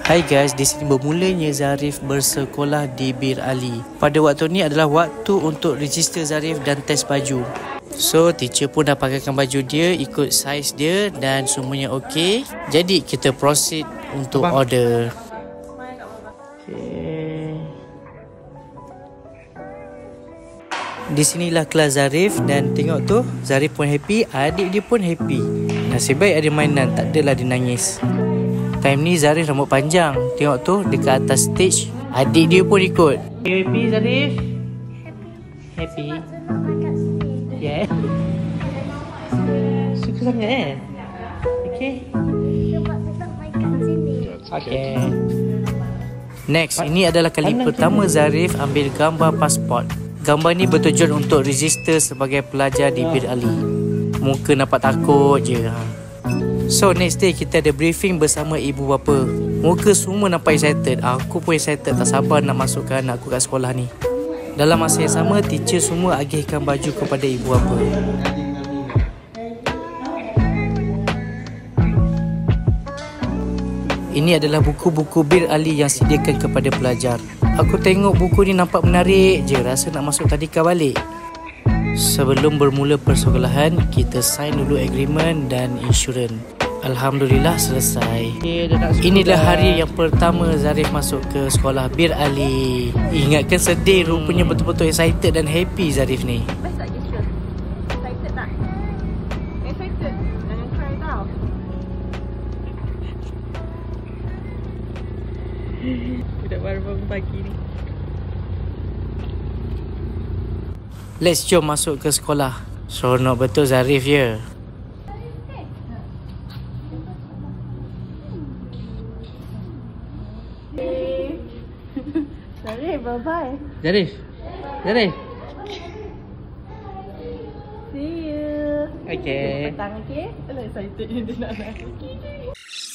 Hai guys, di sini bermulanya Zarif bersekolah di Bir Ali. Pada waktu ni adalah waktu untuk register Zarif dan test baju. So, teacher pun dah pakaikan baju dia, ikut saiz dia dan semuanya okey. Jadi, kita proceed untuk order. Okay. Di sinilah kelas Zarif dan tengok tu, Zarif pun happy, adik dia pun happy. Nasib baik ada mainan, tak adalah dia nangis. Time ni Zarif rambut panjang. Tengok tu dekat atas stage, adik dia pun ikut. Happy Zarif? Happy? Yeah. Suka sangat Okay. Okay. Next, ini adalah kali pertama Zarif ambil gambar pasport. Gambar ni bertujuan untuk register sebagai pelajar di Bir Ali. Muka nampak takut je. So next day kita ada briefing bersama ibu bapa. Muka semua nampak excited. Aku pun excited, tak sabar nak masukkan anak aku kat sekolah ni. Dalam masa yang sama, teacher semua agihkan baju kepada ibu bapa. Ini adalah buku-buku Bir Ali yang sediakan kepada pelajar. Aku tengok buku ni nampak menarik je, rasa nak masuk tadika balik. Sebelum bermula persekolahan, kita sign dulu agreement dan insurans. Alhamdulillah selesai. Inilah hari yang pertama Zarif masuk ke sekolah Bir Ali. Ingatkan sedih, rupanya betul-betul excited dan happy Zarif ni. Best tak Gisha? Excited tak? Excited? Jangan cry tau. Budak baru bangun pagi ni. Let's jom masuk ke sekolah. Seronok betul Zarif je. Zarif, bye-bye. Zarif. Zarif. See you. Okay. Petang, okay? Excited dia nak.